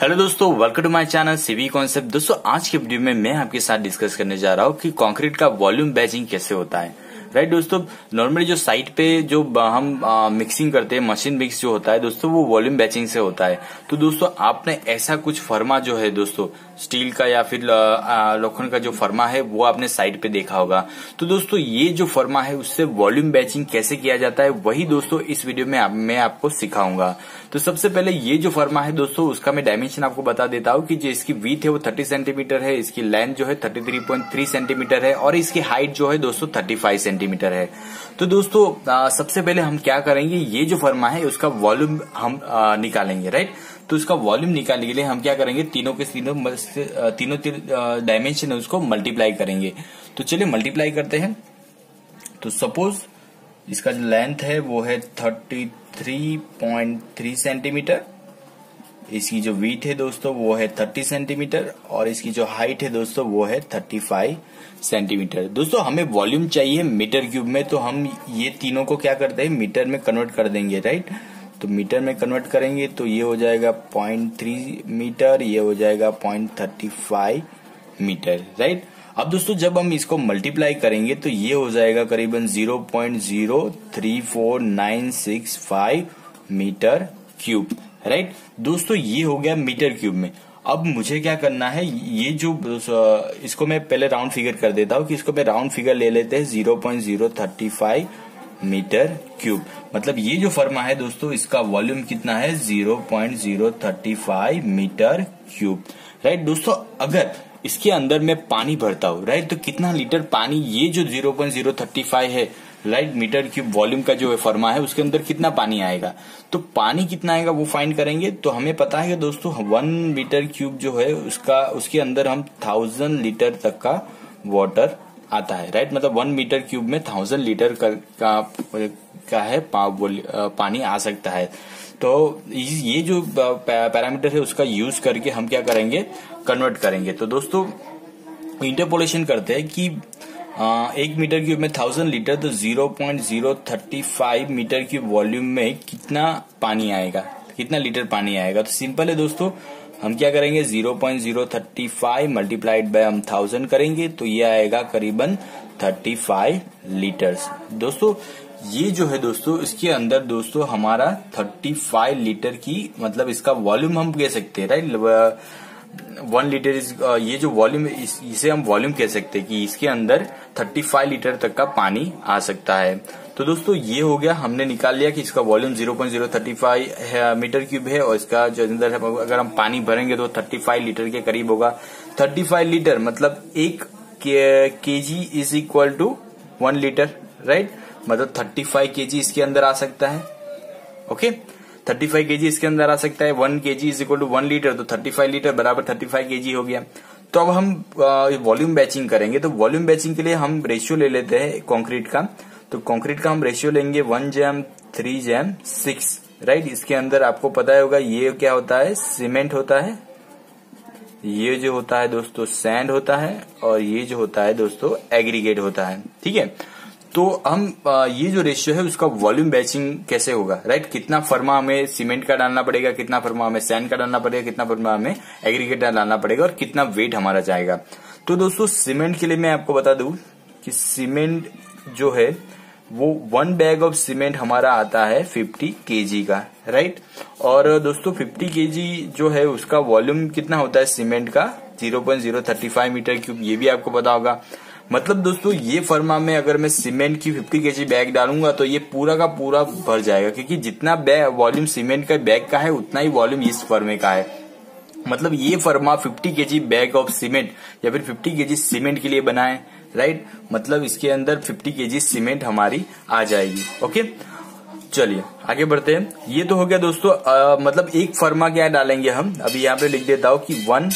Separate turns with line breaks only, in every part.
Hello दोस्तों, welcome to my channel CV concept. दोस्तों आज के वीडियो में मैं आपके साथ डिस्कस करने जा रहा हूँ कि कंक्रीट का वॉल्यूम बैचिंग कैसे होता है। राइट दोस्तों, नॉर्मली जो साइट पे जो हम मिक्सिंग करते हैं, मशीन मिक्स जो होता है दोस्तों, वो वॉल्यूम बैचिंग से होता है। तो दोस्तों आपने ऐसा कुछ फर्मा जो है दोस्तों स्टील का या फिर लोखंड का जो फर्मा है वो आपने साइट पे देखा होगा। तो दोस्तों ये जो फर्मा है उससे वॉल्यूम बैचिंग कैसे किया जाता है वही दोस्तों इस वीडियो में मैं आपको सिखाऊंगा। तो सबसे पहले ये जो फर्मा है दोस्तों उसका मैं डायमेंशन आपको बता देता हूँ कि जो इसकी विड्थ है वो 30 सेंटीमीटर है, इसकी लेंथ जो है 33.3 सेंटीमीटर है और इसकी हाइट जो है दोस्तों 35 सेंटीमीटर है। तो दोस्तों सबसे पहले हम क्या करेंगे, ये जो फर्मा है उसका वॉल्यूम हम निकालेंगे। राइट, तो इसका वॉल्यूम निकालने के लिए हम क्या करेंगे, तीनों डायमेंशन है उसको मल्टीप्लाई करेंगे। तो चलिए मल्टीप्लाई करते हैं। तो सपोज इसका जो लेंथ है वो है 33.3 सेंटीमीटर, इसकी जो विड्थ है दोस्तों वो है 30 सेंटीमीटर और इसकी जो हाइट है दोस्तों वो है 35 सेंटीमीटर। दोस्तों हमें वॉल्यूम चाहिए मीटर क्यूब में, तो हम ये तीनों को क्या करते हैं, मीटर में कन्वर्ट कर देंगे। राइट, तो मीटर में कन्वर्ट करेंगे तो ये हो जाएगा 0.3 मीटर, ये हो जाएगा 0.35 मीटर। राइट, अब दोस्तों जब हम इसको मल्टीप्लाई करेंगे तो ये हो जाएगा करीबन 0.034965 मीटर क्यूब। राइट दोस्तों, ये हो गया मीटर क्यूब में। अब मुझे क्या करना है, ये जो इसको मैं पहले राउंड फिगर कर देता हूँ कि इसको मैं राउंड फिगर ले लेते हैं 0.035 मीटर क्यूब। मतलब ये जो फर्मा है दोस्तों इसका वॉल्यूम कितना है, 0.035 मीटर क्यूब। राइट दोस्तों, अगर इसके अंदर मैं पानी भरता हूँ, राइट, तो कितना लीटर पानी, ये जो 0.035 है राइट मीटर क्यूब वॉल्यूम का जो फर्मा है उसके अंदर कितना पानी आएगा, तो पानी कितना आएगा वो फाइंड करेंगे। तो हमें पता है कि दोस्तों 1 मीटर क्यूब जो है उसके अंदर हम 1000 लीटर तक का वाटर आता है। राइट, मतलब 1 मीटर क्यूब में 1000 लीटर का है पानी आ सकता है। तो ये जो पैरामीटर है उसका यूज करके हम क्या करेंगे, कन्वर्ट करेंगे। तो दोस्तों इंटरपोलेशन करते हैं कि 1 मीटर क्यूब में 1000 लीटर, तो 0.035 मीटर क्यूब वॉल्यूम में कितना पानी आएगा, कितना लीटर पानी आएगा। तो सिंपल है दोस्तों, हम क्या करेंगे 0.035 मल्टीप्लाइड बाय हम 1000 करेंगे तो ये आएगा करीबन 35 लीटर्स। दोस्तों ये जो है दोस्तों इसके अंदर दोस्तों हमारा 35 लीटर की मतलब इसका वॉल्यूम हम कह सकते हैं। राइट, 1 लीटर ये जो वॉल्यूम इसे हम वॉल्यूम कह सकते हैं कि इसके अंदर 35 लीटर तक का पानी आ सकता है। तो दोस्तों ये हो गया, हमने निकाल लिया कि इसका वॉल्यूम 0.035 मीटर क्यूब है और इसका जो अंदर है अगर हम पानी भरेंगे तो 35 लीटर के करीब होगा। 35 लीटर मतलब 1 KG is equal to 1 litre. Right, मतलब 35 केजी इसके अंदर आ सकता है। ओके, 35 केजी इसके अंदर आ सकता है। 1 KG is equal to 1 litre, तो 35 लीटर बराबर 35 केजी हो गया। तो अब हम वॉल्यूम बैचिंग करेंगे। तो वॉल्यूम बैचिंग के लिए हम रेशियो ले लेते हैं कंक्रीट का। तो कंक्रीट का हम रेशियो लेंगे 1:3:6। राइट, इसके अंदर आपको पता होगा ये क्या होता है, सीमेंट होता है, ये जो होता है दोस्तों सैंड होता है और ये जो होता है दोस्तों एग्रीगेट होता है। ठीक है, तो हम ये जो रेशियो है उसका वॉल्यूम बैचिंग कैसे होगा। राइट, कितना फर्मा हमें सीमेंट का डालना पड़ेगा, कितना फर्मा हमें सैंड का डालना पड़ेगा, कितना फर्मा हमें एग्रीगेट का डालना पड़ेगा और कितना वेट हमारा जाएगा। तो दोस्तों सीमेंट के लिए मैं आपको बता दूं कि सीमेंट जो है वो 1 बैग ऑफ सीमेंट हमारा आता है 50 केजी का। राइट, और दोस्तों 50 केजी जो है उसका वॉल्यूम कितना होता है सीमेंट का, 0.035 मीटर क्यूब, ये भी आपको पता होगा। मतलब दोस्तों ये फर्मा में अगर मैं सीमेंट की 50 केजी बैग डालूंगा तो ये पूरा का पूरा भर जाएगा, क्योंकि जितना वॉल्यूम सीमेंट का बैग का है उतना ही वॉल्यूम इस फर्मे का है। मतलब ये फर्मा 50 केजी बैग ऑफ सीमेंट या फिर 50 केजी सीमेंट के लिए बना है। राइट, मतलब इसके अंदर 50 केजी सीमेंट हमारी आ जाएगी। ओके, चलिए आगे बढ़ते हैं। ये तो हो गया दोस्तों मतलब एक फर्मा क्या डालेंगे हम, अभी यहाँ पे लिख देता हूं कि 1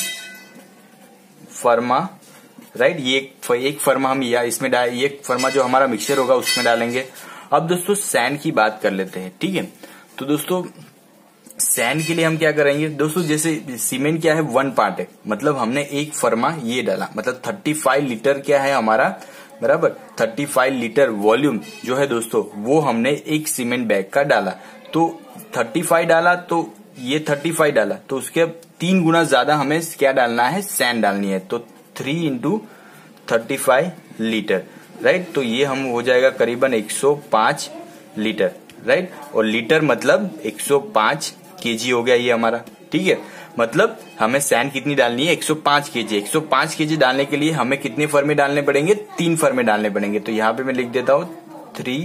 फर्मा। राइट, ये एक फर्मा हम इसमें ये फर्मा जो हमारा मिक्सचर होगा उसमें डालेंगे। अब दोस्तों सैंड की बात कर लेते हैं। ठीक है, तो दोस्तों सैंड के लिए हम क्या करेंगे दोस्तों, जैसे सीमेंट क्या है 1 पार्ट है, मतलब हमने एक फर्मा ये डाला, मतलब 35 लीटर क्या है हमारा बराबर 35 लीटर वॉल्यूम जो है दोस्तों वो हमने एक सीमेंट बैग का डाला। तो 35 डाला तो ये 35 डाला तो उसके 3 गुना ज्यादा हमें क्या डालना है, सैंड डालनी है। तो 3 इंटू 35 लीटर, राइट। तो ये हम हो जाएगा करीबन 105 लीटर, राइट। और लीटर मतलब 105 केजी हो गया ये हमारा, ठीक है। मतलब हमें सैंड कितनी डालनी है, 105 केजी। 105 केजी डालने के लिए हमें कितने फर्मे डालने पड़ेंगे, 3 फर्मे डालने पड़ेंगे। तो यहाँ पे मैं लिख देता हूँ 3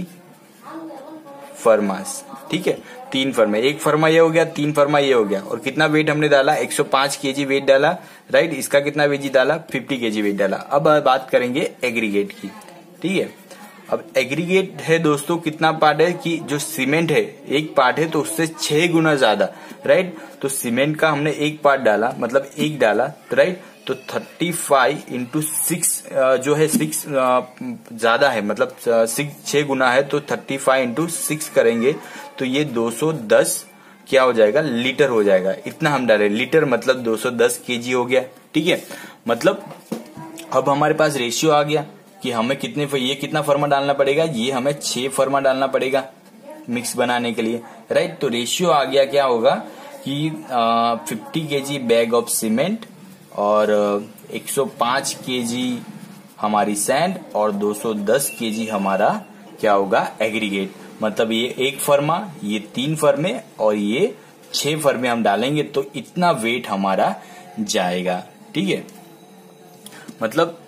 फर्मास, ठीक है। 3 फर्मा, 1 फर्मा ये हो गया, 3 फर्मा ये हो गया। और कितना वेट हमने डाला, 105 केजी वेट डाला, राइट। इसका कितना वेट डाला, 50 केजी वेट डाला। अब बात करेंगे एग्रीगेट की, ठीक है। अब एग्रीगेट है दोस्तों, कितना पार्ट है कि जो सीमेंट है 1 पार्ट है तो उससे 6 गुना ज्यादा, राइट। तो सीमेंट का हमने 1 पार्ट डाला, मतलब 1 डाला, राइट। तो 35 इंटू 6 जो है 6 ज्यादा है, मतलब 6 गुना है। तो 35 इंटू 6 करेंगे तो ये 210 क्या हो जाएगा, लीटर हो जाएगा। इतना हम डाले, लीटर मतलब 210 केजी हो गया, ठीक है। मतलब अब हमारे पास रेशियो आ गया कि हमें ये कितना फर्मा डालना पड़ेगा, ये हमें 6 फर्मा डालना पड़ेगा मिक्स बनाने के लिए, राइट। तो रेशियो आ गया, क्या होगा कि 50 केजी बैग ऑफ सीमेंट और 105 केजी हमारी सैंड और 210 केजी हमारा क्या होगा, एग्रीगेट। मतलब ये 1 फर्मा, ये 3 फर्मे और ये 6 फर्मे हम डालेंगे तो इतना वेट हमारा जाएगा, ठीक है। मतलब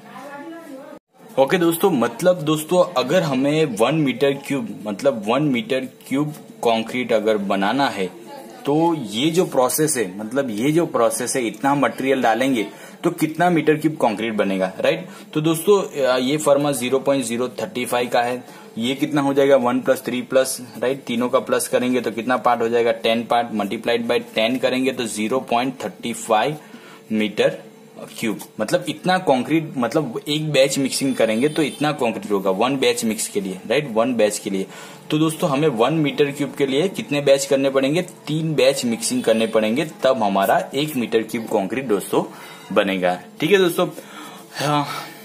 ओके दोस्तों, मतलब दोस्तों अगर हमें 1 मीटर क्यूब, मतलब 1 मीटर क्यूब कंक्रीट अगर बनाना है तो ये जो प्रोसेस है, मतलब ये जो प्रोसेस है, इतना मटेरियल डालेंगे तो कितना मीटर क्यूब कंक्रीट बनेगा, राइट। तो दोस्तों ये फर्मा 0.035 का है, ये कितना हो जाएगा 1 + 3 प्लस, राइट। तीनों का प्लस करेंगे तो कितना पार्ट हो जाएगा, 10 पार्ट, मल्टीप्लाइड बाय 10 करेंगे तो 0.35 मीटर क्यूब। मतलब इतना कंक्रीट, मतलब एक बैच मिक्सिंग करेंगे तो इतना कंक्रीट होगा 1 बैच मिक्स के लिए, राइट, 1 बैच के लिए। तो दोस्तों हमें 1 मीटर क्यूब के लिए कितने बैच करने पड़ेंगे, 3 बैच मिक्सिंग करने पड़ेंगे, तब हमारा 1 मीटर क्यूब कंक्रीट दोस्तों बनेगा, ठीक है दोस्तों। हाँ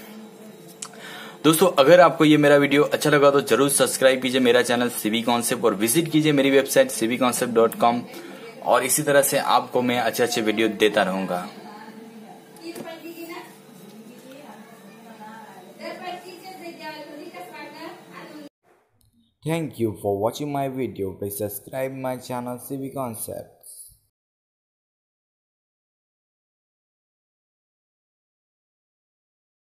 दोस्तों, अगर आपको ये मेरा वीडियो अच्छा लगा तो जरूर सब्सक्राइब कीजिए मेरा चैनल सिवी कॉन्सेप्ट और विजिट कीजिए मेरी वेबसाइट civconcept.com। और इसी तरह से आपको मैं अच्छे वीडियो देता रहूंगा। Thank you for watching my video. Please subscribe my channel CV Concept.